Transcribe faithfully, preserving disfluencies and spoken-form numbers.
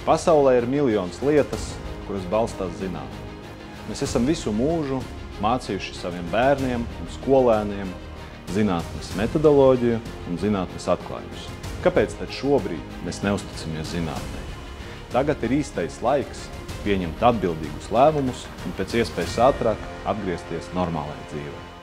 Pasaulē ir miljonas lietas, kuras balstās zinātnē. Mēs esam visu mūžu mācījuši saviem bērniem un skolēniem zinātnes metodoloģiju un zinātnes atklājumus. Kāpēc tad šobrīd mēs neusticamies zinātnē? Tagad ir īstais laiks pieņemt atbildīgus lēmumus un pēc iespējas ātrāk atgriezties normālajā dzīvē.